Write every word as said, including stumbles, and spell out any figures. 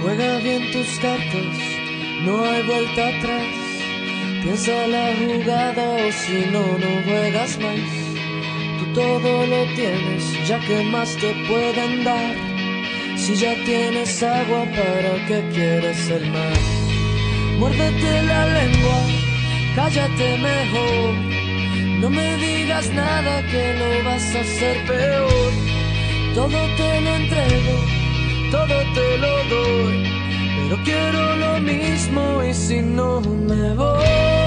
Juega bien tus cartas, no hay vuelta atrás. Piensa la jugada o si no, no juegas más. Tú todo lo tienes, ya que más te pueden dar. Si ya tienes agua, ¿para qué quieres el mar? Muérdete la lengua, cállate mejor. No me digas nada que lo vas a hacer peor. Todo te lo entrego, todo te lo doy, pero quiero lo mismo y si no me voy.